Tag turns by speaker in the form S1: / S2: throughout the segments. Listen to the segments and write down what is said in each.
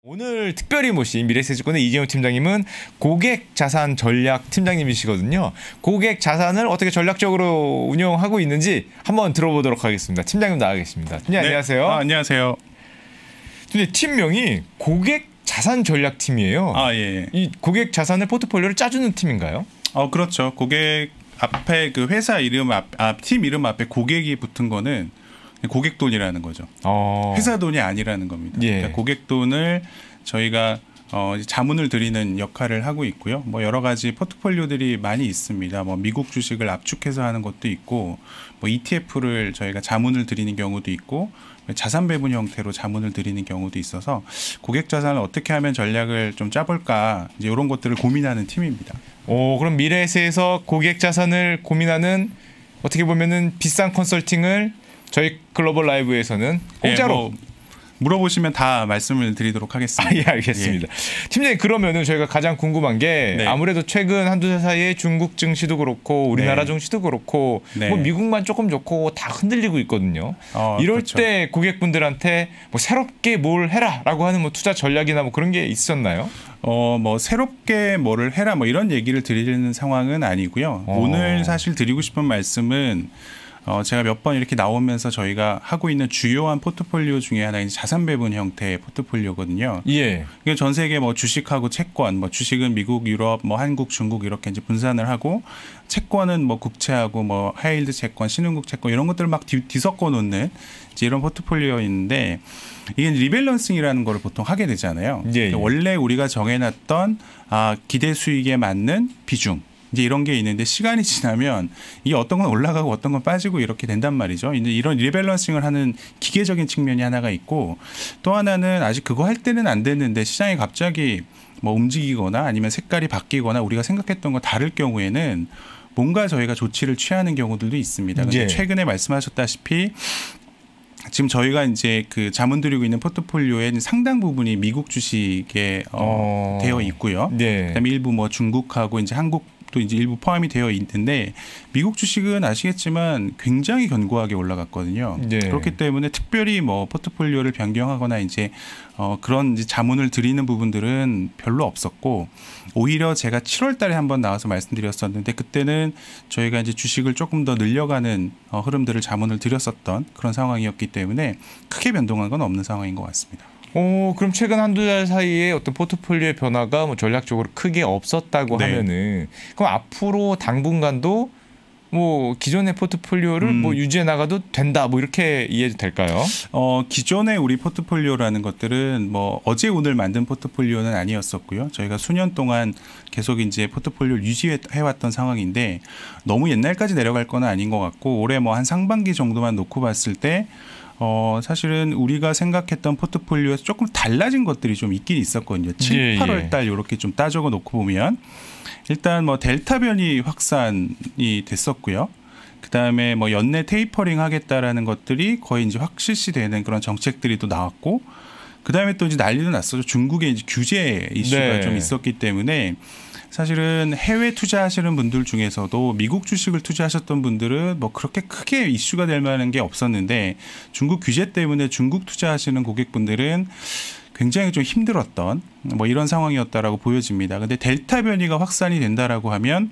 S1: 오늘 특별히 모신 미래에셋증권의 이재용 팀장님은 고객자산 전략 팀장님이시거든요. 고객자산을 어떻게 전략적으로 운영하고 있는지 한번 들어보도록 하겠습니다. 팀장님 나와 계십니다. 팀장님, 네. 안녕하세요.
S2: 안녕하세요.
S1: 근데 팀명이 고객자산 전략팀이에요.
S2: 예.
S1: 이 고객자산의 포트폴리오를 짜주는 팀인가요?
S2: 그렇죠. 고객 앞에 그 회사 이름 팀 이름 앞에 고객이 붙은 거는 고객 돈이라는 거죠. 회사 돈이 아니라는 겁니다.
S1: 예.
S2: 그러니까 고객 돈을 저희가 자문을 드리는 역할을 하고 있고요. 뭐 여러 가지 포트폴리오들이 많이 있습니다. 뭐 미국 주식을 압축해서 하는 것도 있고, 뭐 ETF를 저희가 자문을 드리는 경우도 있고, 자산 배분 형태로 자문을 드리는 경우도 있어서 고객 자산을 어떻게 하면 전략을 좀 짜볼까, 이제 이런 것들을 고민하는 팀입니다.
S1: 그럼 미래에셋에서 고객 자산을 고민하는, 어떻게 보면은 비싼 컨설팅을 저희 글로벌 라이브에서는 공짜로
S2: 물어보시면 다 말씀을 드리도록 하겠습니다.
S1: 예, 알겠습니다. 팀장님, 그러면은 저희가 가장 궁금한 게 아무래도 최근 한두 달 사이에 중국 증시도 그렇고 우리나라 증시도 그렇고 뭐 미국만 조금 좋고 다 흔들리고 있거든요. 이럴
S2: 그렇죠.
S1: 때 고객분들한테 뭐 새롭게 뭘 해라라고 하는 뭐 투자 전략이나 뭐 그런 게 있었나요?
S2: 뭐 새롭게 뭐를 해라 뭐 이런 얘기를 드리는 상황은 아니고요. 오늘 사실 드리고 싶은 말씀은 제가 몇 번 이렇게 나오면서 저희가 하고 있는 주요한 포트폴리오 중에 하나인 자산 배분 형태의 포트폴리오거든요.
S1: 예.
S2: 이게 전 세계 뭐 주식하고 채권, 뭐 주식은 미국, 유럽, 뭐 한국, 중국 이렇게 이제 분산을 하고, 채권은 뭐 국채하고 뭐 하이힐드 채권, 신흥국 채권 이런 것들을 막 뒤섞어 놓는 이제 이런 포트폴리오인데, 이게 리밸런싱이라는 걸 보통 하게 되잖아요.
S1: 예.
S2: 원래 우리가 정해놨던 기대 수익에 맞는 비중, 이제 이런 게 있는데 시간이 지나면 이게 어떤 건 올라가고 어떤 건 빠지고 이렇게 된단 말이죠. 이제 이런 리밸런싱을 하는 기계적인 측면이 하나가 있고, 또 하나는 아직 그거 할 때는 안 됐는데 시장이 갑자기 뭐 움직이거나 아니면 색깔이 바뀌거나 우리가 생각했던 거 다를 경우에는 뭔가 저희가 조치를 취하는 경우들도 있습니다. 근데 최근에 말씀하셨다시피 지금 저희가 이제 그 자문 드리고 있는 포트폴리오의 상당 부분이 미국 주식에 되어 있고요. 그다음에 일부 뭐 중국하고 이제 한국 또 이제 일부 포함이 되어 있는데, 미국 주식은 아시겠지만 굉장히 견고하게 올라갔거든요. 그렇기 때문에 특별히 뭐 포트폴리오를 변경하거나 이제 그런 이제 자문을 드리는 부분들은 별로 없었고, 오히려 제가 7월 달에 한번 나와서 말씀드렸었는데 그때는 저희가 이제 주식을 조금 더 늘려가는 흐름들을 자문을 드렸었던 그런 상황이었기 때문에 크게 변동한 건 없는 상황인 것 같습니다.
S1: 그럼 최근 한두 달 사이에 어떤 포트폴리오의 변화가 뭐 전략적으로 크게 없었다고 하면은, 그럼 앞으로 당분간도 뭐 기존의 포트폴리오를 뭐 유지해 나가도 된다, 뭐 이렇게 이해도 될까요?
S2: 기존의 우리 포트폴리오라는 것들은 뭐 어제 오늘 만든 포트폴리오는 아니었었고요. 저희가 수년 동안 계속 이제 포트폴리오를 유지해 왔던 상황인데, 너무 옛날까지 내려갈 건 아닌 것 같고, 올해 뭐 한 상반기 정도만 놓고 봤을 때 사실은 우리가 생각했던 포트폴리오에서 조금 달라진 것들이 좀 있긴 있었거든요. 7, 8월 달 이렇게 좀 따져고 놓고 보면, 일단 뭐 델타 변이 확산이 됐었고요. 그다음에 뭐 연내 테이퍼링 하겠다라는 것들이 거의 이제 확 실시되는 그런 정책들이 또 나왔고, 그다음에 또 이제 난리도 났었죠. 중국의 이제 규제 이슈가 좀 있었기 때문에 사실은 해외 투자하시는 분들 중에서도 미국 주식을 투자하셨던 분들은 뭐 그렇게 크게 이슈가 될 만한 게 없었는데, 중국 규제 때문에 중국 투자하시는 고객분들은 굉장히 좀 힘들었던 뭐 이런 상황이었다라고 보여집니다. 근데 델타 변이가 확산이 된다라고 하면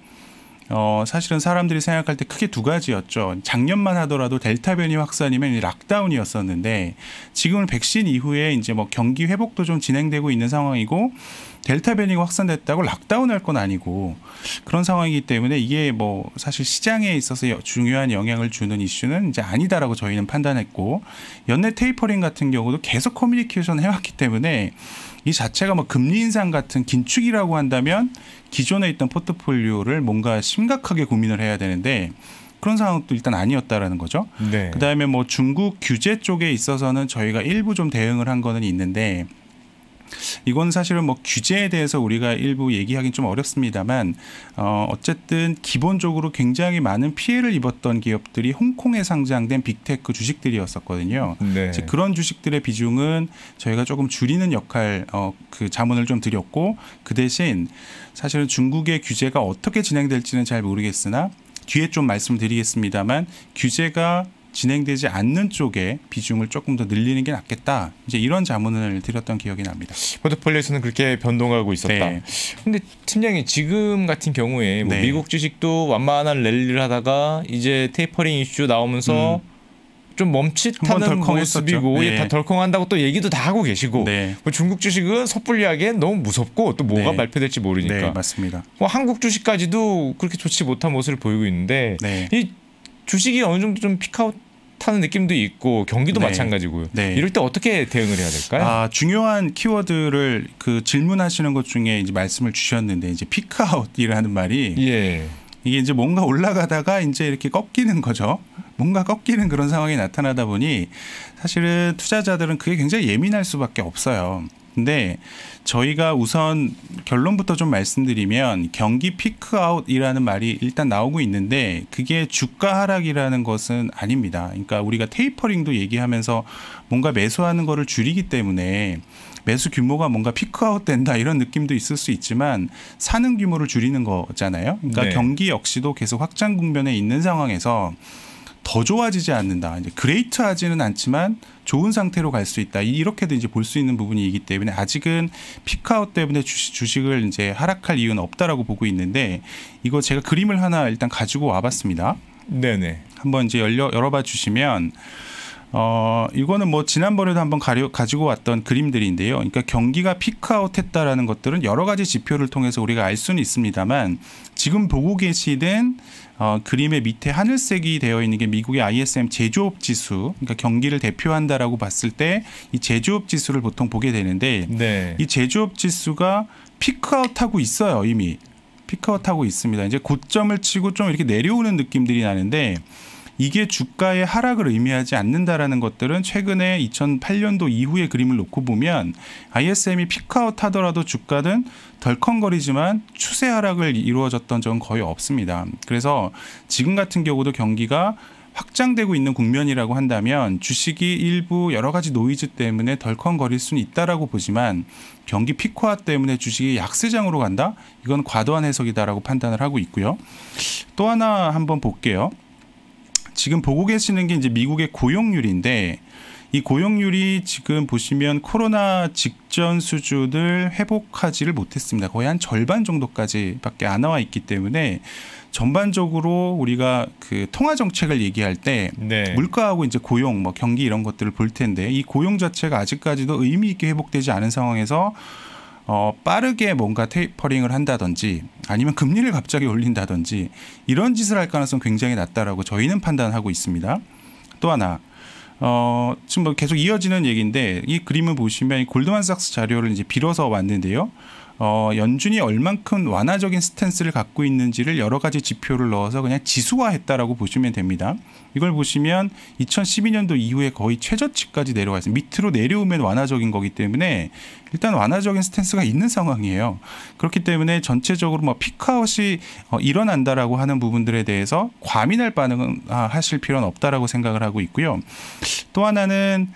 S2: 사실은 사람들이 생각할 때 크게 두 가지였죠. 작년만 하더라도 델타 변이 확산이면 락다운이었었는데, 지금은 백신 이후에 이제 뭐 경기 회복도 좀 진행되고 있는 상황이고, 델타 변이가 확산됐다고 락다운할 건 아니고 그런 상황이기 때문에 이게 뭐 사실 시장에 있어서 중요한 영향을 주는 이슈는 이제 아니다라고 저희는 판단했고, 연내 테이퍼링 같은 경우도 계속 커뮤니케이션 해왔기 때문에 이 자체가 뭐 금리 인상 같은 긴축이라고 한다면 기존에 있던 포트폴리오를 뭔가 심각하게 고민을 해야 되는데, 그런 상황도 일단 아니었다라는 거죠. 그다음에 뭐 중국 규제 쪽에 있어서는 저희가 일부 좀 대응을 한 거는 있는데, 이건 사실은 뭐 규제에 대해서 우리가 일부 얘기하기는 좀 어렵습니다만, 어쨌든 기본적으로 굉장히 많은 피해를 입었던 기업들이 홍콩에 상장된 빅테크 주식들이었었거든요. 그런 주식들의 비중은 저희가 조금 줄이는 역할, 그 자문을 좀 드렸고, 그 대신 사실은 중국의 규제가 어떻게 진행될지는 잘 모르겠으나 뒤에 좀 말씀드리겠습니다만, 규제가 진행되지 않는 쪽에 비중을 조금 더 늘리는 게 낫겠다. 이제 이런 자문을 드렸던 기억이 납니다.
S1: 포트폴리오에서는 그렇게 변동하고 있었다.
S2: 네.
S1: 근데 팀장님 지금 같은 경우에 뭐
S2: 네.
S1: 미국 주식도 완만한 랠리를 하다가 이제 테이퍼링 이슈 나오면서 좀 멈칫하는 모습이고
S2: 네.
S1: 다 덜컹한다고 또 얘기도 다 하고 계시고
S2: 네.
S1: 뭐 중국 주식은 섣불리하기엔 너무 무섭고 또 뭐가
S2: 네.
S1: 발표될지 모르니까
S2: 네, 맞습니다.
S1: 뭐 한국 주식까지도 그렇게 좋지 못한 모습을 보이고 있는데
S2: 네.
S1: 이 주식이 어느 정도 좀 피크아웃하는 느낌도 있고 경기도
S2: 네.
S1: 마찬가지고요.
S2: 네.
S1: 이럴 때 어떻게 대응을 해야 될까요?
S2: 중요한 키워드를 그 질문하시는 것 중에 이제 말씀을 주셨는데 이제 피크아웃이라는 말이
S1: 예.
S2: 이게 이제 뭔가 올라가다가 이제 이렇게 꺾이는 거죠. 뭔가 꺾이는 그런 상황이 나타나다 보니 사실은 투자자들은 그게 굉장히 예민할 수밖에 없어요. 근데 저희가 우선 결론부터 좀 말씀드리면 경기 피크아웃이라는 말이 일단 나오고 있는데 그게 주가 하락이라는 것은 아닙니다. 그러니까 우리가 테이퍼링도 얘기하면서 뭔가 매수하는 거를 줄이기 때문에 매수 규모가 뭔가 피크아웃 된다 이런 느낌도 있을 수 있지만 사는 규모를 줄이는 거잖아요. 그러니까
S1: 네.
S2: 경기 역시도 계속 확장 국면에 있는 상황에서 더 좋아지지 않는다. 이제 그레이트하지는 않지만 좋은 상태로 갈 수 있다. 이렇게도 이제 볼 수 있는 부분이기 때문에 아직은 피크아웃 때문에 주식을 이제 하락할 이유는 없다라고 보고 있는데 이거 제가 그림을 하나 일단 가지고 와봤습니다.
S1: 네네.
S2: 한번 이제 열어봐 주시면. 이거는 뭐 지난번에도 한번 가지고 왔던 그림들인데요. 그러니까 경기가 피크아웃 했다라는 것들은 여러 가지 지표를 통해서 우리가 알 수는 있습니다만 지금 보고 계시는 그림의 밑에 하늘색이 되어 있는 게 미국의 ISM 제조업 지수, 그러니까 경기를 대표한다라고 봤을 때 이 제조업 지수를 보통 보게 되는데
S1: 네.
S2: 이 제조업 지수가 피크아웃하고 있어요. 이미 피크아웃하고 있습니다. 이제 고점을 치고 좀 이렇게 내려오는 느낌들이 나는데 이게 주가의 하락을 의미하지 않는다라는 것들은 최근에 2008년도 이후의 그림을 놓고 보면 ISM이 피크아웃 하더라도 주가는 덜컹거리지만 추세 하락을 이루어졌던 적은 거의 없습니다. 그래서 지금 같은 경우도 경기가 확장되고 있는 국면이라고 한다면 주식이 일부 여러 가지 노이즈 때문에 덜컹거릴 수는 있다라고 보지만 경기 피크아웃 때문에 주식이 약세장으로 간다? 이건 과도한 해석이다라고 판단을 하고 있고요. 또 하나 한번 볼게요. 지금 보고 계시는 게 이제 미국의 고용률인데 이 고용률이 지금 보시면 코로나 직전 수준을 회복하지를 못했습니다. 거의 한 절반 정도까지밖에 안 나와 있기 때문에 전반적으로 우리가 그 통화 정책을 얘기할 때
S1: 네.
S2: 물가하고 이제 고용, 뭐 경기 이런 것들을 볼 텐데 이 고용 자체가 아직까지도 의미 있게 회복되지 않은 상황에서 빠르게 뭔가 테이퍼링을 한다든지 아니면 금리를 갑자기 올린다든지 이런 짓을 할 가능성이 굉장히 낮다라고 저희는 판단하고 있습니다. 또 하나 지금 뭐 계속 이어지는 얘기인데 이 그림을 보시면 이 골드만삭스 자료를 이제 빌어서 왔는데요. 연준이 얼만큼 완화적인 스탠스를 갖고 있는지를 여러 가지 지표를 넣어서 그냥 지수화했다라고 보시면 됩니다. 이걸 보시면 2012년도 이후에 거의 최저치까지 내려와 있습니다. 밑으로 내려오면 완화적인 거기 때문에 일단 완화적인 스탠스가 있는 상황이에요. 그렇기 때문에 전체적으로 뭐 피크아웃이 일어난다라고 하는 부분들에 대해서 과민할 반응은 하실 필요는 없다라고 생각을 하고 있고요. 또 하나는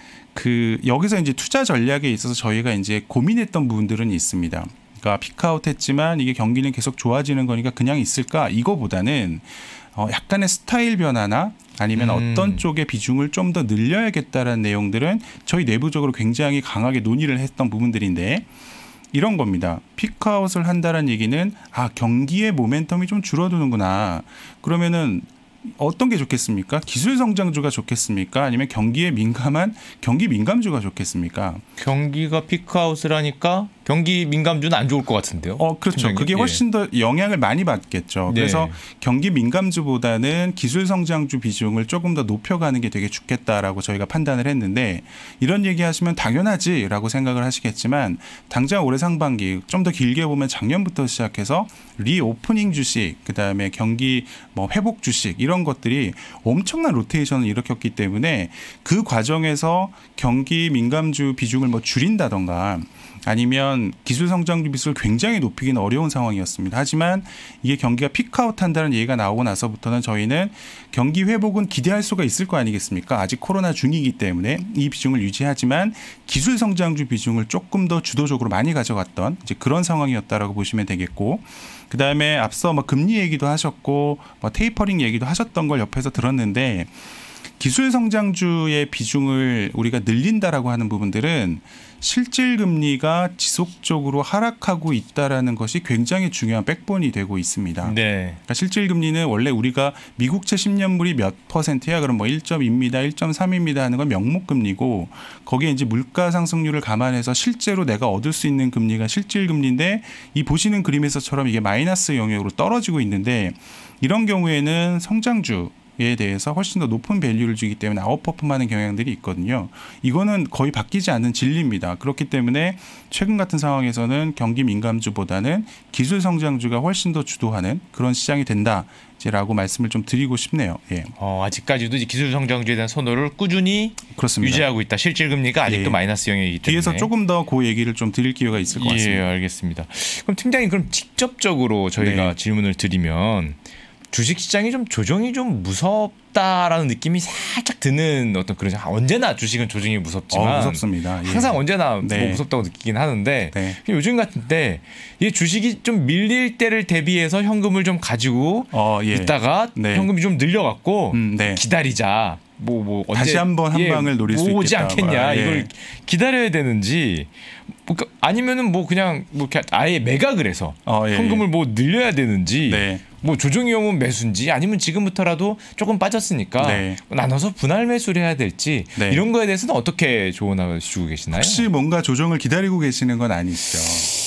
S2: 여기서 이제 투자 전략에 있어서 저희가 이제 고민했던 부분들은 있습니다. 그러니까 피크아웃했지만 이게 경기는 계속 좋아지는 거니까 그냥 있을까? 이거보다는 약간의 스타일 변화나 아니면 어떤 쪽의 비중을 좀 더 늘려야겠다라는 내용들은 저희 내부적으로 굉장히 강하게 논의를 했던 부분들인데 이런 겁니다. 피크아웃을 한다는 얘기는 경기의 모멘텀이 좀 줄어드는구나. 그러면은 어떤 게 좋겠습니까? 기술 성장주가 좋겠습니까? 아니면 경기에 민감한 경기 민감주가 좋겠습니까?
S1: 경기가 피크아웃을 하니까 경기 민감주는 안 좋을 것 같은데요.
S2: 그렇죠.
S1: 팀장님?
S2: 그게 훨씬 더 영향을 많이 받겠죠.
S1: 네.
S2: 그래서 경기 민감주보다는 기술 성장주 비중을 조금 더 높여가는 게 되게 좋겠다라고 저희가 판단을 했는데 이런 얘기하시면 당연하지라고 생각을 하시겠지만 당장 올해 상반기 좀 더 길게 보면 작년부터 시작해서 리오프닝 주식, 그다음에 경기 회복 주식 이런 것들이 엄청난 로테이션을 일으켰기 때문에 그 과정에서 경기 민감주 비중을 줄인다던가 아니면 기술 성장주 비율을 굉장히 높이기는 어려운 상황이었습니다. 하지만 이게 경기가 피크아웃 한다는 얘기가 나오고 나서부터는 저희는 경기 회복은 기대할 수가 있을 거 아니겠습니까? 아직 코로나 중이기 때문에 이 비중을 유지하지만 기술 성장주 비중을 조금 더 주도적으로 많이 가져갔던 이제 그런 상황이었다라고 보시면 되겠고, 그다음에 앞서 금리 얘기도 하셨고 테이퍼링 얘기도 하셨던 걸 옆에서 들었는데 기술 성장주의 비중을 우리가 늘린다라고 하는 부분들은 실질 금리가 지속적으로 하락하고 있다라는 것이 굉장히 중요한 백본이 되고 있습니다.
S1: 네.
S2: 그러니까 실질 금리는 원래 우리가 미국채 10년물이 몇 %야? 그럼 뭐 1.2입니다, 1.3입니다 하는 건 명목 금리고 거기에 이제 물가 상승률을 감안해서 실제로 내가 얻을 수 있는 금리가 실질 금리인데 이 보시는 그림에서처럼 이게 마이너스 영역으로 떨어지고 있는데 이런 경우에는 성장주 에 대해서 훨씬 더 높은 밸류를 주기 때문에 아웃퍼폼하는 경향들이 있거든요. 이거는 거의 바뀌지 않는 진리입니다. 그렇기 때문에 최근 같은 상황에서는 경기 민감주보다는 기술 성장주가 훨씬 더 주도하는 그런 시장이 된다라고 말씀을 좀 드리고 싶네요. 예.
S1: 아직까지도 기술 성장주에 대한 선호를 꾸준히
S2: 그렇습니다.
S1: 유지하고 있다. 실질 금리가 아직도
S2: 예.
S1: 마이너스 영역이기 때문에.
S2: 뒤에서 조금 더 그 얘기를 좀 드릴 기회가 있을 것 같습니다.
S1: 예, 알겠습니다. 그럼 팀장님 그럼 직접적으로 저희가
S2: 네.
S1: 질문을 드리면 주식시장이 좀 조정이 좀 무섭다라는 느낌이 살짝 드는 어떤 그런 언제나 주식은 조정이 무섭지만
S2: 무섭습니다. 예.
S1: 항상 언제나
S2: 네.
S1: 뭐 무섭다고 느끼긴 하는데
S2: 네.
S1: 요즘 같은 때 이 주식이 좀 밀릴 때를 대비해서 현금을 좀 가지고
S2: 예.
S1: 있다가
S2: 네.
S1: 현금이 좀 늘려갖고
S2: 네.
S1: 기다리자. 뭐 언제
S2: 다시 한번 한 방을 노릴 수
S1: 오지
S2: 있겠다.
S1: 않겠냐.
S2: 예.
S1: 이걸 기다려야 되는지 아니면은 뭐 그냥 뭐 이렇게 아예 매각을 해서
S2: 예.
S1: 현금을 뭐 늘려야 되는지
S2: 네.
S1: 뭐 조정이 오면 매수인지 아니면 지금부터라도 조금 빠졌으니까
S2: 네.
S1: 나눠서 분할 매수를 해야 될지
S2: 네.
S1: 이런 거에 대해서는 어떻게 조언을 주고 계시나요?
S2: 혹시 뭔가 조정을 기다리고 계시는 건 아니시죠?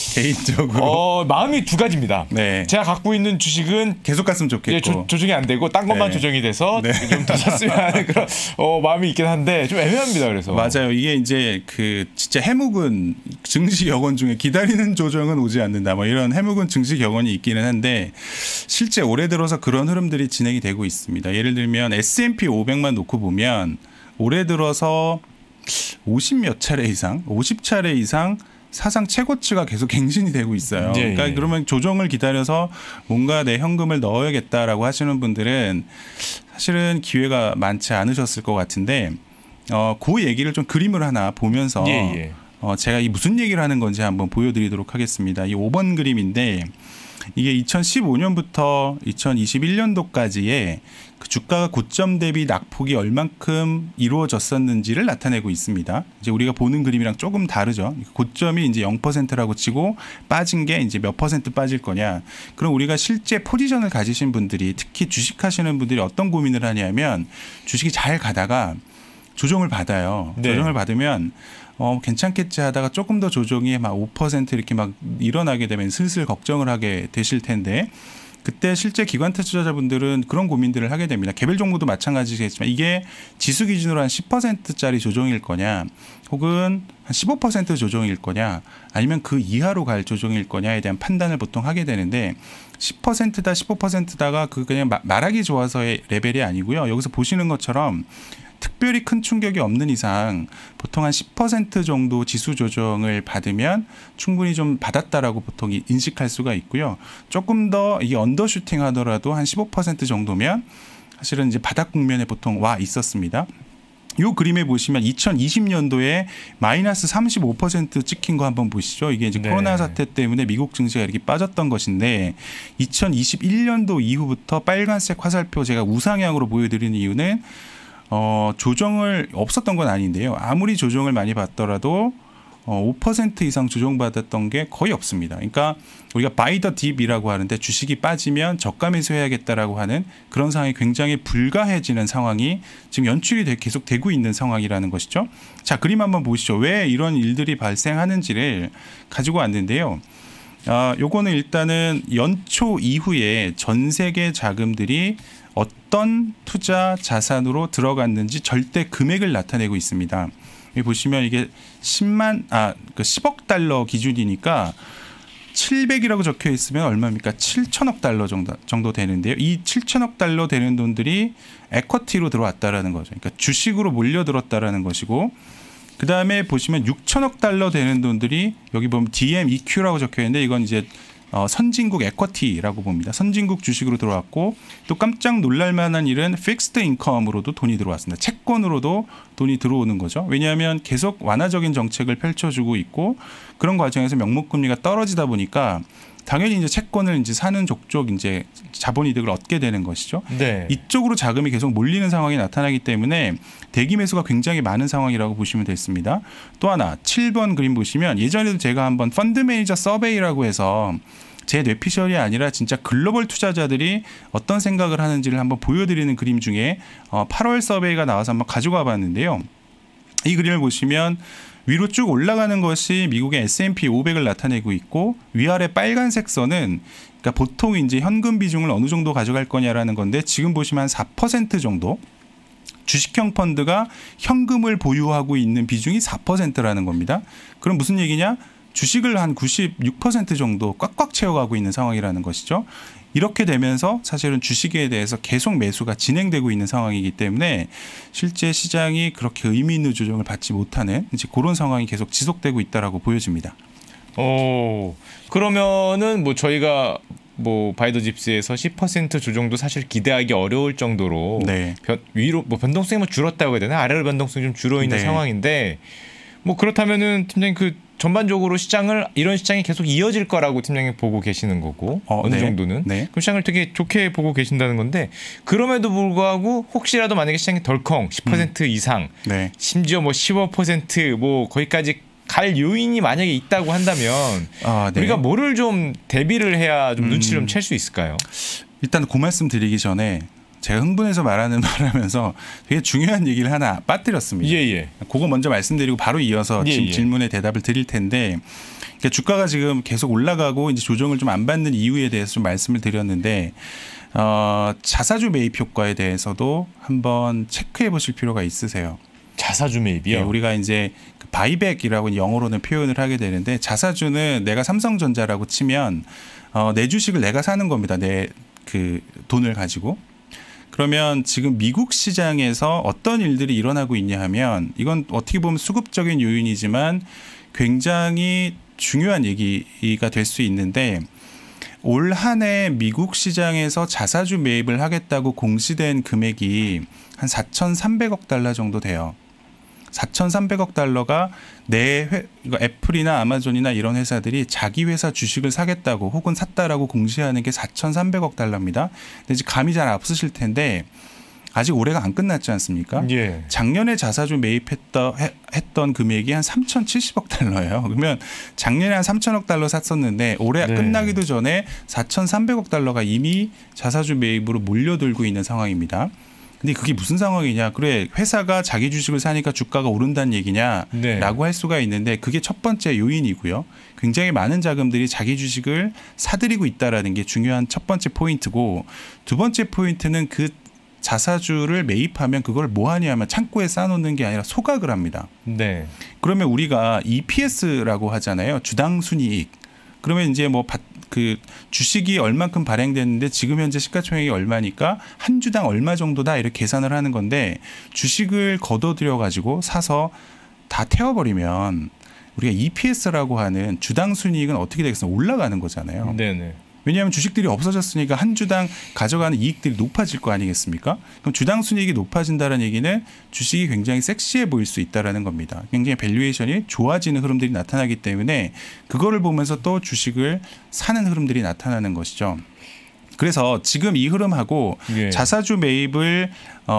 S2: 개인적으로.
S1: 마음이 두 가지입니다.
S2: 네.
S1: 제가 갖고 있는 주식은
S2: 계속 갔으면 좋겠고.
S1: 예, 조정이 안 되고 딴 것만
S2: 네.
S1: 조정이 돼서
S2: 네.
S1: 좀 더 샀으면 하는 그런 마음이 있긴 한데 좀 애매합니다. 그래서
S2: 맞아요. 이게 이제 그 진짜 해묵은 증시 격언 중에 기다리는 조정은 오지 않는다. 뭐 이런 해묵은 증시 격언이 있기는 한데 실제 올해 들어서 그런 흐름들이 진행이 되고 있습니다. 예를 들면 S&P 500만 놓고 보면 올해 들어서 50몇 차례 이상, 50차례 이상 사상 최고치가 계속 갱신이 되고 있어요.
S1: 예,
S2: 그러니까
S1: 예.
S2: 그러면 조정을 기다려서 뭔가 내 현금을 넣어야겠다라고 하시는 분들은 사실은 기회가 많지 않으셨을 것 같은데 그 얘기를 좀 그림을 하나 보면서
S1: 예.
S2: 제가 이 무슨 얘기를 하는 건지 한번 보여드리도록 하겠습니다. 이 5번 그림인데 이게 2015년부터 2021년도까지의 그 주가가 고점 대비 낙폭이 얼만큼 이루어졌었는지를 나타내고 있습니다. 이제 우리가 보는 그림이랑 조금 다르죠. 고점이 이제 0%라고 치고 빠진 게 이제 몇 퍼센트 빠질 거냐. 그럼 우리가 실제 포지션을 가지신 분들이 특히 주식하시는 분들이 어떤 고민을 하냐면 주식이 잘 가다가 조정을 받아요.
S1: 네.
S2: 조정을 받으면 괜찮겠지 하다가 조금 더 조정이 막 5% 이렇게 막 일어나게 되면 슬슬 걱정을 하게 되실 텐데 그때 실제 기관 투자자분들은 그런 고민들을 하게 됩니다. 개별 종목도 마찬가지겠지만 이게 지수 기준으로 한 10%짜리 조정일 거냐 혹은 한 15% 조정일 거냐 아니면 그 이하로 갈 조정일 거냐에 대한 판단을 보통 하게 되는데 10%다 15%다가 그 그냥 말하기 좋아서의 레벨이 아니고요. 여기서 보시는 것처럼 특별히 큰 충격이 없는 이상 보통 한 10% 정도 지수 조정을 받으면 충분히 좀 받았다라고 보통 인식할 수가 있고요. 조금 더 이게 언더슈팅 하더라도 한 15% 정도면 사실은 이제 바닥 국면에 보통 와 있었습니다. 이 그림에 보시면 2020년도에 마이너스 35% 찍힌 거 한번 보시죠. 이게 이제
S1: 네.
S2: 코로나 사태 때문에 미국 증시가 이렇게 빠졌던 것인데 2021년도 이후부터 빨간색 화살표 제가 우상향으로 보여드리는 이유는 조정을 없었던 건 아닌데요. 아무리 조정을 많이 받더라도 5% 이상 조정받았던 게 거의 없습니다. 그러니까 우리가 buy the dip이라고 하는데 주식이 빠지면 저가 매수해야겠다라고 하는 그런 상황이 굉장히 불가해지는 상황이 지금 연출이 계속 되고 있는 상황이라는 것이죠. 자, 그림 한번 보시죠. 왜 이런 일들이 발생하는지를 가지고 왔는데요. 요거는 일단은 연초 이후에 전 세계 자금들이 어떤 투자 자산으로 들어갔는지 절대 금액을 나타내고 있습니다. 여기 보시면 이게 10억 달러 기준이니까 700이라고 적혀 있으면 얼마입니까? 7천억 달러 정도 되는데요. 이 7천억 달러 되는 돈들이 에쿼티로 들어왔다라는 거죠. 그러니까 주식으로 몰려들었다라는 것이고 그 다음에 보시면 6천억 달러 되는 돈들이 여기 보면 DMEQ라고 적혀 있는데 이건 이제 선진국 에쿼티라고 봅니다. 선진국 주식으로 들어왔고 또 깜짝 놀랄 만한 일은 픽스드 인컴으로도 돈이 들어왔습니다. 채권으로도 돈이 들어오는 거죠. 왜냐하면 계속 완화적인 정책을 펼쳐주고 있고 그런 과정에서 명목금리가 떨어지다 보니까 당연히 이제 채권을 이제 사는 족족 이제 자본이득을 얻게 되는 것이죠.
S1: 네.
S2: 이쪽으로 자금이 계속 몰리는 상황이 나타나기 때문에 대기 매수가 굉장히 많은 상황이라고 보시면 됐습니다. 또 하나 7번 그림 보시면 예전에도 제가 한번 펀드 매니저 서베이라고 해서 제 뇌피셜이 아니라 진짜 글로벌 투자자들이 어떤 생각을 하는지를 한번 보여드리는 그림 중에 8월 서베이가 나와서 한번 가지고 와봤는데요. 이 그림을 보시면 위로 쭉 올라가는 것이 미국의 S&P 500을 나타내고 있고 위아래 빨간색 선은 그러니까 보통 이제 현금 비중을 어느 정도 가져갈 거냐라는 건데 지금 보시면 한 4% 정도 주식형 펀드가 현금을 보유하고 있는 비중이 4%라는 겁니다. 그럼 무슨 얘기냐? 주식을 한 96% 정도 꽉꽉 채워가고 있는 상황이라는 것이죠. 이렇게 되면서 사실은 주식에 대해서 계속 매수가 진행되고 있는 상황이기 때문에 실제 시장이 그렇게 의미 있는 조정을 받지 못하는 이제 그런 상황이 계속 지속되고 있다라고 보여집니다.
S1: 그러면은 뭐 저희가 뭐 바이더집스에서 10% 조정도 사실 기대하기 어려울 정도로
S2: 네.
S1: 위로 뭐 변동성이 뭐 줄었다고 해야 되나? 아래로 변동성이 좀 줄어 있는
S2: 네.
S1: 상황인데 뭐 그렇다면은 팀장님 그 전반적으로 이런 시장이 계속 이어질 거라고 팀장님 보고 계시는 거고 어느
S2: 네.
S1: 정도는
S2: 네.
S1: 그 시장을 되게 좋게 보고 계신다는 건데 그럼에도 불구하고 혹시라도 만약에 시장이 덜컹 10% 이상
S2: 네.
S1: 심지어 뭐 15%뭐 거기까지 갈 요인이 만약에 있다고 한다면
S2: 네.
S1: 우리가 뭐를 좀 대비를 해야 좀 눈치를 좀 챌 수 있을까요?
S2: 일단 그 말씀 드리기 전에 제가 흥분해서 말하면서 되게 중요한 얘기를 하나 빠뜨렸습니다.
S1: 예.
S2: 그거 먼저 말씀드리고 바로 이어서 지금
S1: 예.
S2: 질문에 대답을 드릴 텐데 그러니까 주가가 지금 계속 올라가고 이제 조정을 좀 안 받는 이유에 대해서 좀 말씀을 드렸는데 자사주 매입 효과에 대해서도 한번 체크해 보실 필요가 있으세요.
S1: 자사주 매입이요?
S2: 네, 우리가 이제 바이백이라고 영어로는 표현을 하게 되는데 자사주는 내가 삼성전자라고 치면 내 주식을 내가 사는 겁니다. 내 그 돈을 가지고. 그러면 지금 미국 시장에서 어떤 일들이 일어나고 있냐 하면 이건 어떻게 보면 수급적인 요인이지만 굉장히 중요한 얘기가 될 수 있는데 올 한 해 미국 시장에서 자사주 매입을 하겠다고 공시된 금액이 한 4,300억 달러 정도 돼요. 4,300억 달러가 애플이나 아마존이나 이런 회사들이 자기 회사 주식을 사겠다고 혹은 샀다라고 공시하는 게 4,300억 달러입니다. 근데 이제 감이 잘 없으실 텐데 아직 올해가 안 끝났지 않습니까?
S1: 예.
S2: 작년에 자사주 매입했던 금액이 한 3,070억 달러예요. 그러면 작년에 한 3,000억 달러 샀었는데 올해
S1: 네.
S2: 끝나기도 전에 4,300억 달러가 이미 자사주 매입으로 몰려들고 있는 상황입니다. 근데 그게 무슨 상황이냐? 그래 회사가 자기 주식을 사니까 주가가 오른다는 얘기냐라고
S1: 네.
S2: 할 수가 있는데 그게 첫 번째 요인이고요. 굉장히 많은 자금들이 자기 주식을 사들이고 있다라는 게 중요한 첫 번째 포인트고 두 번째 포인트는 그 자사주를 매입하면 그걸 뭐 하냐면 창고에 쌓아놓는 게 아니라 소각을 합니다.
S1: 네.
S2: 그러면 우리가 EPS라고 하잖아요. 주당 순이익. 그러면 이제 뭐 그 주식이 얼만큼 발행됐는데 지금 현재 시가총액이 얼마니까 한 주당 얼마 정도다 이렇게 계산을 하는 건데 주식을 걷어들여 가지고 사서 다 태워버리면 우리가 EPS라고 하는 주당 순이익은 어떻게 되겠어요? 올라가는 거잖아요.
S1: 네네.
S2: 왜냐하면 주식들이 없어졌으니까 한 주당 가져가는 이익들이 높아질 거 아니겠습니까? 그럼 주당 순이익이 높아진다는 얘기는 주식이 굉장히 섹시해 보일 수 있다라는 겁니다. 굉장히 밸류에이션이 좋아지는 흐름들이 나타나기 때문에 그거를 보면서 또 주식을 사는 흐름들이 나타나는 것이죠. 그래서 지금 이 흐름하고
S1: 예.
S2: 자사주 매입을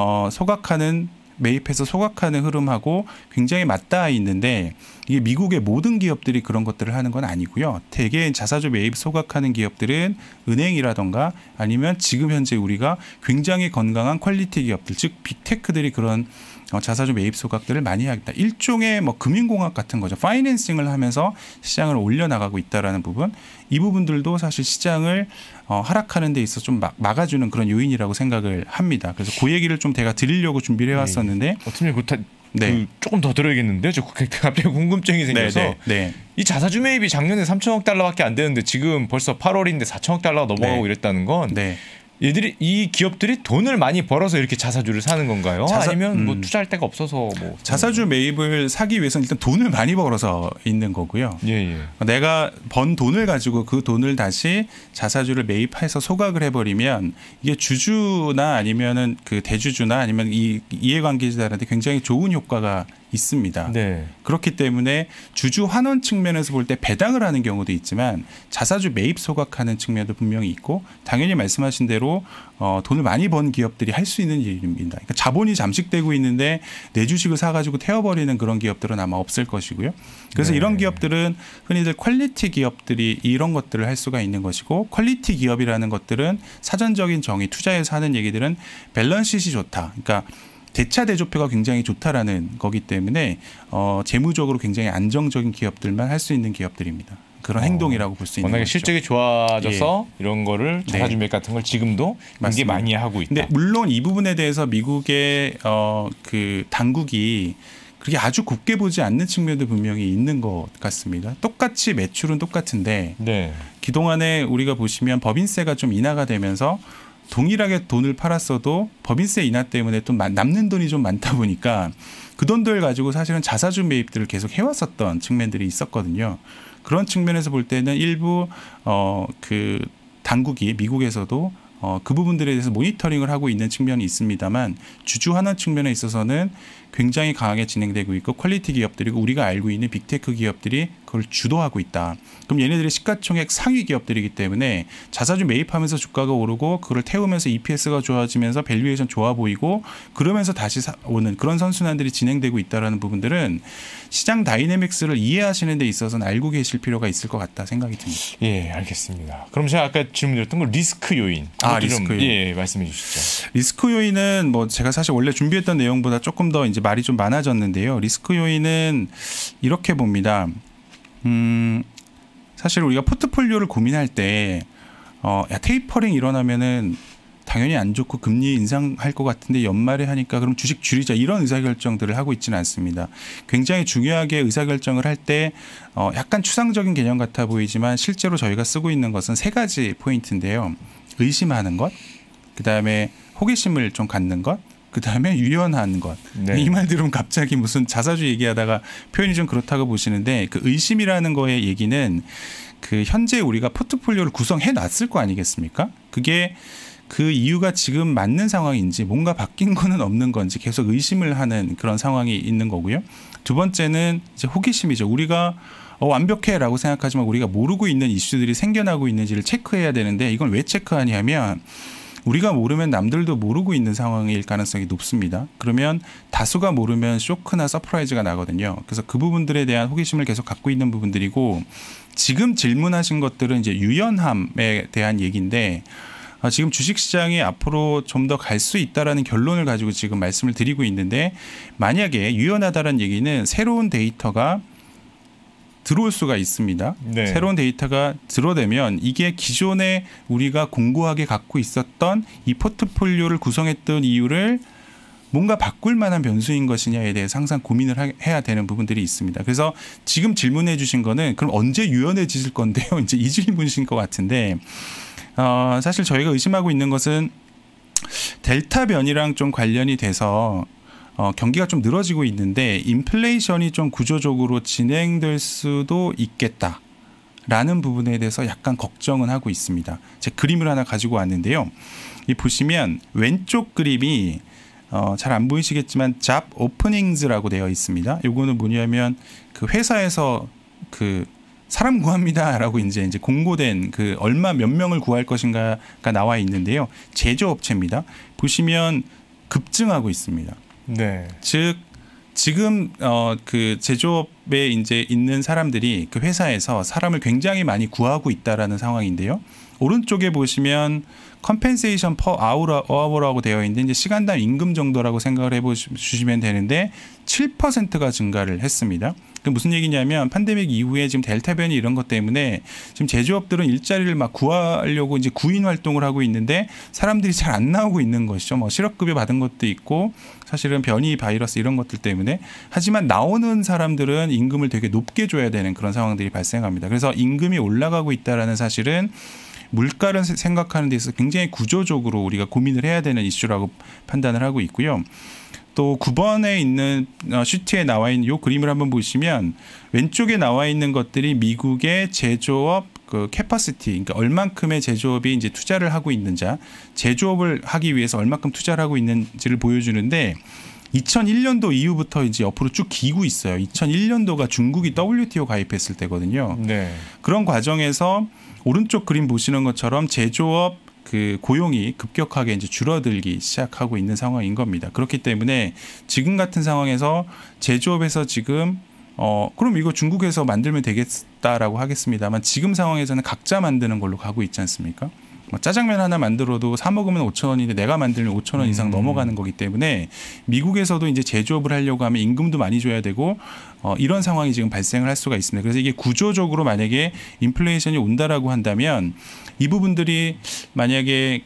S2: 매입해서 소각하는 흐름하고 굉장히 맞닿아 있는데 이게 미국의 모든 기업들이 그런 것들을 하는 건 아니고요. 대개 자사주 매입 소각하는 기업들은 은행이라던가 아니면 지금 현재 우리가 굉장히 건강한 퀄리티 기업들 즉 빅테크들이 그런 자사주 매입 소각들을 많이 하겠다. 일종의 뭐 금융공학 같은 거죠. 파이낸싱을 하면서 시장을 올려나가고 있다라는 부분. 이 부분들도 사실 시장을 하락하는 데 있어서 좀 막아주는 그런 요인이라고 생각을 합니다. 그래서 그 얘기를 좀 제가 드리려고 준비를 해왔었는데
S1: 팀장님
S2: 네.
S1: 조금 더 들어야겠는데요. 저 갑자기 궁금증이 생겨서
S2: 네.
S1: 이 자사주 매입이 작년에 3천억 달러밖에 안 되는데 지금 벌써 8월인데 4천억 달러가 넘어가고
S2: 네.
S1: 이랬다는 건
S2: 네.
S1: 이 기업들이 돈을 많이 벌어서 이렇게 자사주를 사는 건가요? 아니면 뭐 투자할 데가 없어서 뭐
S2: 자사주 매입을 사기 위해서는 일단 돈을 많이 벌어서 있는 거고요.
S1: 예.
S2: 내가 번 돈을 가지고 그 돈을 다시 자사주를 매입해서 소각을 해버리면 이게 주주나 아니면은 그 대주주나 아니면 이 이해관계자들한테 굉장히 좋은 효과가 있습니다.
S1: 네.
S2: 그렇기 때문에 주주 환원 측면에서 볼 때 배당을 하는 경우도 있지만 자사주 매입 소각하는 측면도 분명히 있고 당연히 말씀하신 대로 돈을 많이 번 기업들이 할 수 있는 일입니다. 그러니까 자본이 잠식되고 있는데 내 주식을 사가지고 태워버리는 그런 기업들은 아마 없을 것이고요. 그래서
S1: 네.
S2: 이런 기업들은 흔히들 퀄리티 기업들이 이런 것들을 할 수가 있는 것이고 퀄리티 기업이라는 것들은 사전적인 정의 투자에서 하는 얘기들은 밸런스시트이 좋다. 그러니까 대차 대조표가 굉장히 좋다라는 거기 때문에 재무적으로 굉장히 안정적인 기업들만 할 수 있는 기업들입니다. 그런 행동이라고 볼 수 있는
S1: 워낙에
S2: 거죠.
S1: 실적이 좋아져서 이런 거를 자사주
S2: 네.
S1: 매입 같은 걸 지금도 굉장히
S2: 맞습니다.
S1: 많이 하고 있다.
S2: 근데 물론 이 부분에 대해서 미국의 그 당국이 그렇게 아주 곱게 보지 않는 측면도 분명히 있는 것 같습니다. 똑같이 매출은 똑같은데
S1: 네.
S2: 그동안에 우리가 보시면 법인세가 좀 인하가 되면서 동일하게 돈을 팔았어도 법인세 인하 때문에 또 남는 돈이 좀 많다 보니까 그 돈들 가지고 사실은 자사주 매입들을 계속 해왔었던 측면들이 있었거든요. 그런 측면에서 볼 때는 일부 그 당국이 미국에서도 그 부분들에 대해서 모니터링을 하고 있는 측면이 있습니다만 주주 환원 측면에 있어서는 굉장히 강하게 진행되고 있고 퀄리티 기업들이고 우리가 알고 있는 빅테크 기업들이 그걸 주도하고 있다. 그럼 얘네들이 시가총액 상위 기업들이기 때문에 자사주 매입하면서 주가가 오르고 그걸 태우면서 EPS가 좋아지면서 밸류에이션 좋아 보이고 그러면서 다시 오는 그런 선순환들이 진행되고 있다는 부분들은 시장 다이내믹스를 이해하시는 데 있어서는 알고 계실 필요가 있을 것 같다 생각이 듭니다.
S1: 예, 알겠습니다. 그럼 제가 아까 질문드렸던 거 리스크 요인.
S2: 리스크 요인.
S1: 예, 말씀해 주시죠.
S2: 리스크 요인은 뭐 제가 사실 원래 준비했던 내용보다 조금 더 이제 말이 좀 많아졌는데요. 리스크 요인은 이렇게 봅니다. 사실 우리가 포트폴리오를 고민할 때 테이퍼링 일어나면은 당연히 안 좋고 금리 인상할 것 같은데 연말에 하니까 그럼 주식 줄이자 이런 의사결정들을 하고 있지는 않습니다. 굉장히 중요하게 의사결정을 할 때 약간 추상적인 개념 같아 보이지만 실제로 저희가 쓰고 있는 것은 세 가지 포인트인데요. 의심하는 것, 그다음에 호기심을 좀 갖는 것, 그다음에 유연한 것.
S1: 네.
S2: 이 말 들으면 갑자기 무슨 자사주 얘기하다가 표현이 좀 그렇다고 보시는데 그 의심이라는 거의 얘기는 그 현재 우리가 포트폴리오를 구성해 놨을 거 아니겠습니까? 그게 그 이유가 지금 맞는 상황인지 뭔가 바뀐 거는 없는 건지 계속 의심을 하는 그런 상황이 있는 거고요. 두 번째는 이제 호기심이죠. 우리가 완벽해라고 생각하지만 우리가 모르고 있는 이슈들이 생겨나고 있는지를 체크해야 되는데 이건 왜 체크하냐면 우리가 모르면 남들도 모르고 있는 상황일 가능성이 높습니다. 그러면 다수가 모르면 쇼크나 서프라이즈가 나거든요. 그래서 그 부분들에 대한 호기심을 계속 갖고 있는 부분들이고 지금 질문하신 것들은 이제 유연함에 대한 얘기인데 지금 주식시장이 앞으로 좀 더 갈 수 있다라는 결론을 가지고 지금 말씀을 드리고 있는데 만약에 유연하다는 얘기는 새로운 데이터가 들어올 수가 있습니다.
S1: 네.
S2: 새로운 데이터가 들어오면 이게 기존에 우리가 공고하게 갖고 있었던 이 포트폴리오를 구성했던 이유를 뭔가 바꿀 만한 변수인 것이냐에 대해서 항상 고민을 해야 되는 부분들이 있습니다. 그래서 지금 질문해 주신 거는 그럼 언제 유연해지실 건데요? 이제 이 질문이신 것 같은데 사실 저희가 의심하고 있는 것은 델타 변이랑 좀 관련이 돼서 경기가 좀 늘어지고 있는데 인플레이션이 좀 구조적으로 진행될 수도 있겠다라는 부분에 대해서 약간 걱정은 하고 있습니다. 제 그림을 하나 가지고 왔는데요. 이 보시면 왼쪽 그림이 잘 안 보이시겠지만 잡 오프닝즈라고 되어 있습니다. 요거는 뭐냐면 그 회사에서 그 사람 구합니다라고 이제 공고된 그 얼마 몇 명을 구할 것인가가 나와 있는데요. 제조업체입니다. 보시면 급증하고 있습니다.
S1: 네.
S2: 즉 지금 그 제조업에 이제 있는 사람들이 그 회사에서 사람을 굉장히 많이 구하고 있다라는 상황인데요. 오른쪽에 보시면 컴펜세이션 퍼 아워라고 되어 있는데 이제 시간당 임금 정도라고 생각을 해보시면 되는데 7%가 증가를 했습니다. 그 무슨 얘기냐면 팬데믹 이후에 지금 델타 변이 이런 것 때문에 지금 제조업들은 일자리를 막 구하려고 이제 구인 활동을 하고 있는데 사람들이 잘 안 나오고 있는 것이죠. 뭐 실업급여 받은 것도 있고 사실은 변이 바이러스 이런 것들 때문에 하지만 나오는 사람들은 임금을 되게 높게 줘야 되는 그런 상황들이 발생합니다. 그래서 임금이 올라가고 있다라는 사실은 물가를 생각하는 데 있어서 굉장히 구조적으로 우리가 고민을 해야 되는 이슈라고 판단을 하고 있고요. 또 9번에 있는 시트에 나와 있는 이 그림을 한번 보시면 왼쪽에 나와 있는 것들이 미국의 제조업 그 캐퍼시티, 그러니까 얼만큼의 제조업이 이제 투자를 하고 있는지, 제조업을 하기 위해서 얼만큼 투자를 하고 있는지를 보여주는데 2001년도 이후부터 이제 옆으로 쭉 기고 있어요. 2001년도가 중국이 WTO 가입했을 때거든요.
S1: 네.
S2: 그런 과정에서 오른쪽 그림 보시는 것처럼 제조업 그 고용이 급격하게 이제 줄어들기 시작하고 있는 상황인 겁니다. 그렇기 때문에 지금 같은 상황에서 제조업에서 지금 그럼 이거 중국에서 만들면 되겠다라고 하겠습니다만 지금 상황에서는 각자 만드는 걸로 가고 있지 않습니까? 짜장면 하나 만들어도 사 먹으면 5,000원인데 내가 만들면 5,000원 이상 넘어가는 거기 때문에 미국에서도 이제 제조업을 하려고 하면 임금도 많이 줘야 되고 이런 상황이 지금 발생을 할 수가 있습니다. 그래서 이게 구조적으로 만약에 인플레이션이 온다라고 한다면 이 부분들이 만약에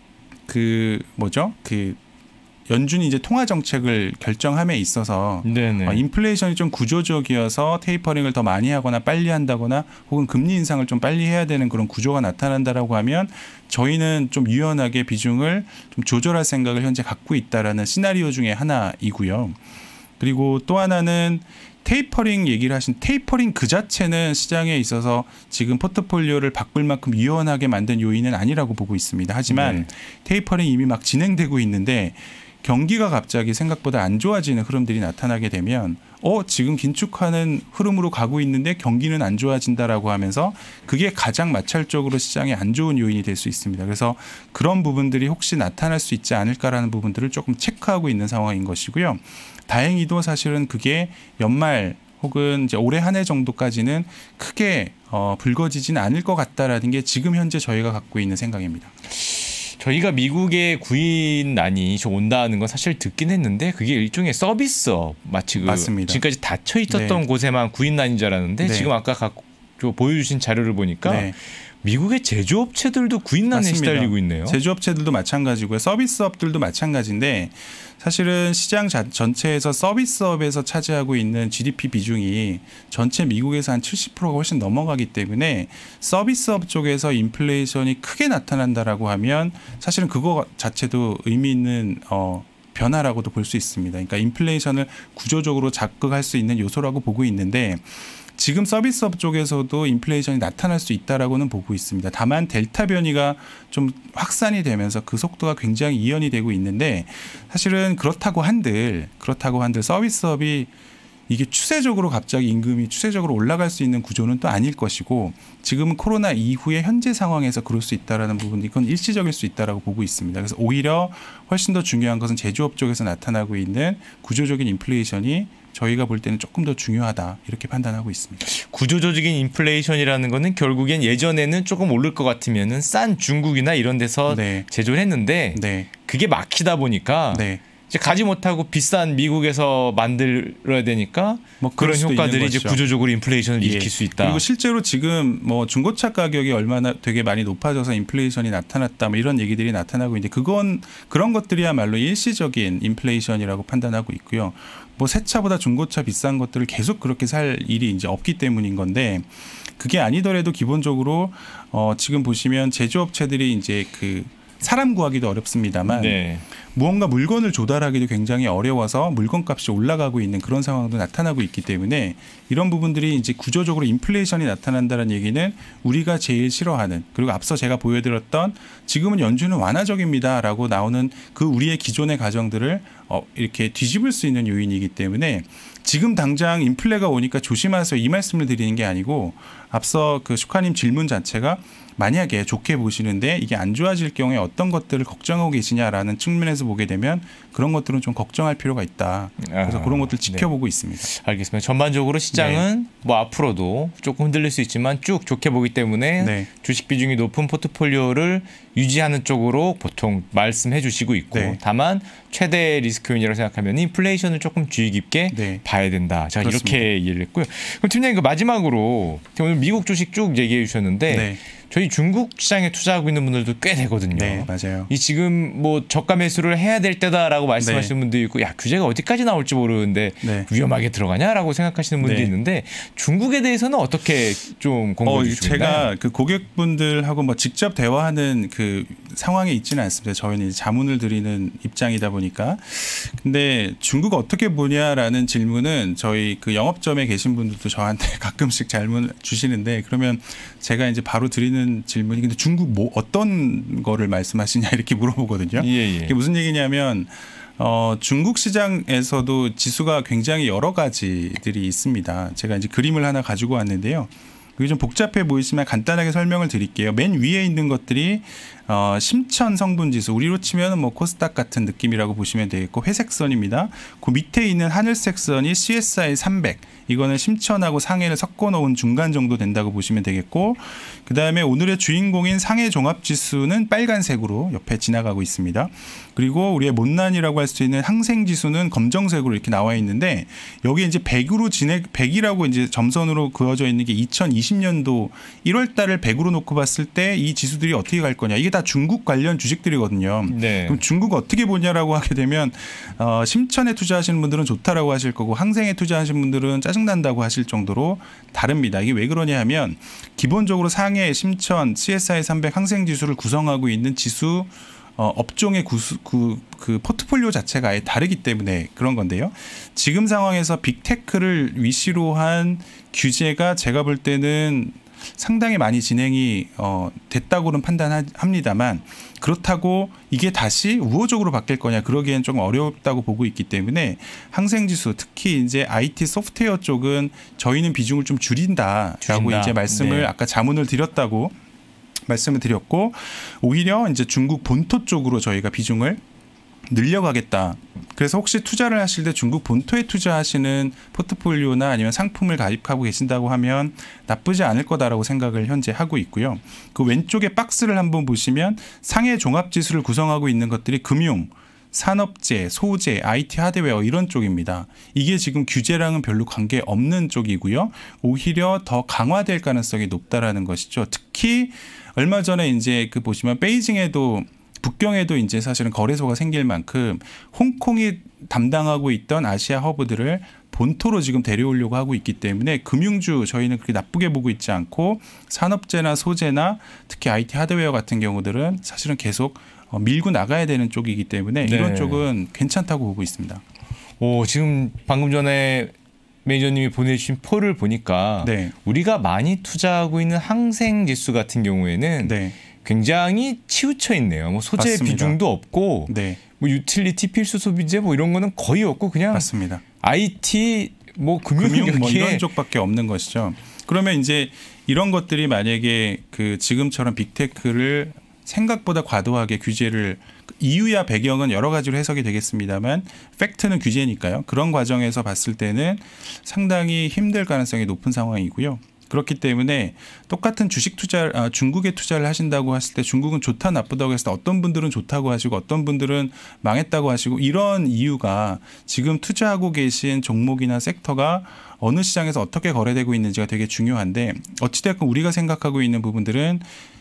S2: 연준이 이제 통화 정책을 결정함에 있어서 인플레이션이 좀 구조적이어서 테이퍼링을 더 많이 하거나 빨리 한다거나 혹은 금리 인상을 좀 빨리 해야 되는 그런 구조가 나타난다라고 하면 저희는 좀 유연하게 비중을 좀 조절할 생각을 현재 갖고 있다라는 시나리오 중에 하나이고요. 그리고 또 하나는 테이퍼링 얘기를 하신 테이퍼링 그 자체는 시장에 있어서 지금 포트폴리오를 바꿀 만큼 유연하게 만든 요인은 아니라고 보고 있습니다. 하지만 테이퍼링 이미 막 진행되고 있는데 경기가 갑자기 생각보다 안 좋아지는 흐름들이 나타나게 되면 지금 긴축하는 흐름으로 가고 있는데 경기는 안 좋아진다라고 하면서 그게 가장 마찰적으로 시장에 안 좋은 요인이 될 수 있습니다. 그래서 그런 부분들이 혹시 나타날 수 있지 않을까라는 부분들을 조금 체크하고 있는 상황인 것이고요. 다행히도 사실은 그게 연말 혹은 이제 올해 한 해 정도까지는 크게 불거지진 않을 것 같다라는 게 지금 현재 저희가 갖고 있는 생각입니다.
S1: 저희가 미국의 구인난이 좀 온다는 건 사실 듣긴 했는데 그게 일종의 서비스업 마치
S2: 맞습니다.
S1: 지금까지 닫혀 있었던 곳에만 구인난인 줄 알았는데 지금 아까 보여주신 자료를 보니까 미국의 제조업체들도 구인난에 시달리고 있네요.
S2: 제조업체들도 마찬가지고요. 서비스업들도 마찬가지인데 사실은 시장 전체에서 서비스업에서 차지하고 있는 GDP 비중이 전체 미국에서 한 70%가 훨씬 넘어가기 때문에 서비스업 쪽에서 인플레이션이 크게 나타난다라고 하면 사실은 그거 자체도 의미 있는 변화라고도 볼 수 있습니다. 그러니까 인플레이션을 구조적으로 자극할 수 있는 요소라고 보고 있는데 지금 서비스업 쪽에서도 인플레이션이 나타날 수 있다라고는 보고 있습니다. 다만 델타 변이가 좀 확산이 되면서 그 속도가 굉장히 이연이 되고 있는데 사실은 그렇다고 한들 서비스업이 이게 추세적으로 갑자기 임금이 추세적으로 올라갈 수 있는 구조는 또 아닐 것이고 지금은 코로나 이후의 현재 상황에서 그럴 수 있다라는 부분이 이건 일시적일 수 있다라고 보고 있습니다. 그래서 오히려 훨씬 더 중요한 것은 제조업 쪽에서 나타나고 있는 구조적인 인플레이션이 저희가 볼 때는 조금 더 중요하다 이렇게 판단하고 있습니다. 구조적인
S1: 인플레이션이라는 거는 결국엔 예전에는 조금 오를 것 같으면은 싼 중국이나 이런 데서 제조를 했는데 그게 막히다 보니까 이제 가지 못하고 비싼 미국에서 만들어야 되니까 그런 효과들이 이제 구조적으로 인플레이션을 일으킬 수 있다.
S2: 그리고 실제로 지금 중고차 가격이 얼마나 되게 많이 높아져서 인플레이션이 나타났다 이런 얘기들이 나타나고 있는데 그런 것들이야말로 일시적인 인플레이션이라고 판단하고 있고요. 새 차보다 중고차 비싼 것들을 계속 그렇게 살 일이 이제 없기 때문인 건데 그게 아니더라도 기본적으로 지금 보시면 제조업체들이 이제 사람 구하기도 어렵습니다만 무언가 물건을 조달하기도 굉장히 어려워서 물건값이 올라가고 있는 그런 상황도 나타나고 있기 때문에 이런 부분들이 이제 구조적으로 인플레이션이 나타난다는 얘기는 우리가 제일 싫어하는 그리고 앞서 제가 보여드렸던 지금은 연준은 완화적입니다라고 나오는 그 우리의 기존의 가정들을 이렇게 뒤집을 수 있는 요인이기 때문에 지금 당장 인플레가 오니까 조심하세요 이 말씀을 드리는 게 아니고 앞서 슈카님 질문 자체가 만약에 좋게 보시는데 이게 안 좋아질 경우에 어떤 것들을 걱정하고 계시냐라는 측면에서 보게 되면 그런 것들은 좀 걱정할 필요가 있다. 그래서 그런 것들 지켜보고 있습니다.
S1: 알겠습니다. 전반적으로 시장은 앞으로도 조금 흔들릴 수 있지만 쭉 좋게 보기 때문에 주식 비중이 높은 포트폴리오를 유지하는 쪽으로 보통 말씀해 주시고 있고 다만 최대 리스크 요인이라고 생각하면 인플레이션을 조금 주의 깊게 봐야 된다. 제가
S2: 그렇습니다.
S1: 이렇게 이해를 했고요. 그럼 팀장님 마지막으로 오늘 미국 주식 쭉 얘기해 주셨는데 저희 중국 시장에 투자하고 있는 분들도 꽤 되거든요.
S2: 네, 맞아요.
S1: 이 지금 저가 매수를 해야 될 때다라고 말씀하시는 분도 있고 규제가 어디까지 나올지 모르는데 위험하게 들어가냐라고 생각하시는 분도 있는데 중국에 대해서는 어떻게 좀 공부해 주시나요?
S2: 제가 고객분들하고 직접 대화하는 상황에 있지는 않습니다. 저희는 자문을 드리는 입장이다 보니까. 근데 중국 어떻게 보냐라는 질문은 저희 영업점에 계신 분들도 저한테 가끔씩 질문 주시는데 그러면 제가 이제 바로 드리는 질문이 근데 중국 어떤 거를 말씀하시냐 이렇게 물어보거든요. 이게 무슨 얘기냐면 중국 시장에서도 지수가 굉장히 여러 가지들이 있습니다. 제가 이제 그림을 하나 가지고 왔는데요. 그게 좀 복잡해 보이지만 간단하게 설명을 드릴게요. 맨 위에 있는 것들이 심천 성분 지수, 우리로 치면 뭐 코스닥 같은 느낌이라고 보시면 되겠고, 회색 선입니다. 그 밑에 있는 하늘색 선이 CSI 300. 이거는 심천하고 상해를 섞어 놓은 중간 정도 된다고 보시면 되겠고, 그 다음에 오늘의 주인공인 상해 종합 지수는 빨간색으로 옆에 지나가고 있습니다. 그리고 우리의 못난이라고 할 수 있는 항생 지수는 검정색으로 이렇게 나와 있는데, 여기 이제 100이라고 이제 점선으로 그어져 있는 게 2020년도 1월 달을 100으로 놓고 봤을 때 이 지수들이 어떻게 갈 거냐. 이게 다 중국 관련 주식들이거든요.
S1: 네.
S2: 그럼 중국 어떻게 보냐라고 하게 되면 심천에 투자하시는 분들은 좋다라고 하실 거고, 항생에 투자하시는 분들은 짜증난다고 하실 정도로 다릅니다. 이게 왜 그러냐 하면 기본적으로 상해, 심천, CSI 300 항생 지수를 구성하고 있는 지수 업종의 그 포트폴리오 자체가 아예 다르기 때문에 그런 건데요. 지금 상황에서 빅테크를 위시로 한 규제가 제가 볼 때는 상당히 많이 진행이 됐다고는 판단합니다만, 그렇다고 이게 다시 우호적으로 바뀔 거냐, 그러기엔 조금 어렵다고 보고 있기 때문에 항생지수, 특히 이제 IT 소프트웨어 쪽은 저희는 비중을 좀 줄인다라고 이제 말씀을
S1: 네.
S2: 아까 자문을 드렸다고 말씀을 드렸고, 오히려 이제 중국 본토 쪽으로 저희가 비중을 늘려가겠다. 그래서 혹시 투자를 하실 때 중국 본토에 투자하시는 포트폴리오나 아니면 상품을 가입하고 계신다고 하면 나쁘지 않을 거다라고 생각을 현재 하고 있고요. 그 왼쪽에 박스를 한번 보시면 상해 종합지수를 구성하고 있는 것들이 금융, 산업재, 소재, IT 하드웨어 이런 쪽입니다. 이게 지금 규제랑은 별로 관계 없는 쪽이고요. 오히려 더 강화될 가능성이 높다라는 것이죠. 특히 얼마 전에 이제 그 보시면 베이징에도, 북경에도 이제 사실은 거래소가 생길 만큼 홍콩이 담당하고 있던 아시아 허브들을 본토로 지금 데려오려고 하고 있기 때문에 금융주 저희는 그렇게 나쁘게 보고 있지 않고, 산업재나 소재나 특히 IT 하드웨어 같은 경우들은 사실은 계속 밀고 나가야 되는 쪽이기 때문에
S1: 네.
S2: 이런 쪽은 괜찮다고 보고 있습니다.
S1: 지금 방금 전에 매니저님이 보내주신 폴을 보니까
S2: 네.
S1: 우리가 많이 투자하고 있는 항생 지수 같은 경우에는
S2: 네.
S1: 굉장히 치우쳐 있네요. 뭐 소재
S2: 맞습니다.
S1: 비중도 없고,
S2: 네.
S1: 뭐 유틸리티 필수 소비재 뭐 이런 거는 거의 없고, 그냥
S2: 맞습니다.
S1: IT 뭐 금융
S2: 뭐 이런 쪽밖에 없는 것이죠. 그러면 이제 이런 것들이 만약에 그 지금처럼 빅테크를 생각보다 과도하게 규제를, 이유야 배경은 여러 가지로 해석이 되겠습니다만 팩트는 규제니까요. 그런 과정에서 봤을 때는 상당히 힘들 가능성이 높은 상황이고요. 그렇기 때문에 똑같은 주식 투자, 중국에 투자를 하신다고 했을 때 중국은 좋다 나쁘다고 했을 때 어떤 분들은 좋다고 하시고 어떤 분들은 망했다고 하시고, 이런 이유가 지금 투자하고 계신 종목이나 섹터가 어느 시장에서 어떻게 거래되고 있는지가 되게 중요한데, 어찌됐건 우리가 생각하고 있는 부분들은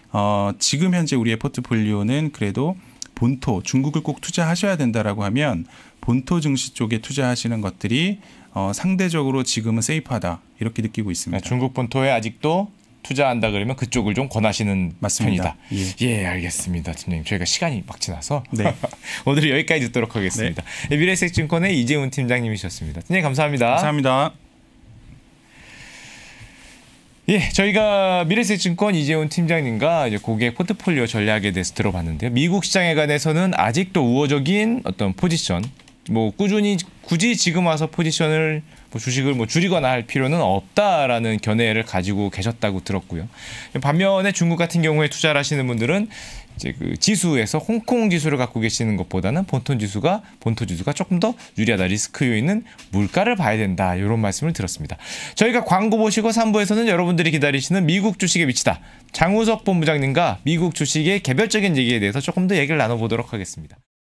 S2: 지금 현재 우리의 포트폴리오는 그래도 본토, 중국을 꼭 투자하셔야 된다라고 하면 본토 증시 쪽에 투자하시는 것들이 상대적으로 지금은 세이프하다, 이렇게 느끼고 있습니다.
S1: 중국 본토에 아직도 투자한다 그러면 그쪽을 좀 권하시는
S2: 맞습니다.
S1: 편이다. 예, 알겠습니다. 팀장님, 저희가 시간이 막 지나서
S2: 네.
S1: 오늘 여기까지 듣도록 하겠습니다. 네. 미래에셋증권의 이재훈 팀장님이셨습니다. 팀장님 감사합니다.
S2: 감사합니다.
S1: 예, 저희가 미래에셋증권 이재훈 팀장님과 이제 고객 포트폴리오 전략에 대해서 들어봤는데요. 미국 시장에 관해서는 아직도 우호적인 어떤 포지션, 뭐 꾸준히 굳이 지금 와서 포지션을 주식을 줄이거나 할 필요는 없다라는 견해를 가지고 계셨다고 들었고요. 반면에 중국 같은 경우에 투자를 하시는 분들은 이제 그 지수에서 홍콩 지수를 갖고 계시는 것보다는 본토 지수가 조금 더 유리하다, 리스크 요인은 물가를 봐야 된다, 이런 말씀을 들었습니다. 저희가 광고 보시고 3부에서는 여러분들이 기다리시는 미국 주식에 미치다 장우석 본부장님과 미국 주식의 개별적인 얘기에 대해서 조금 더 얘기를 나눠보도록 하겠습니다.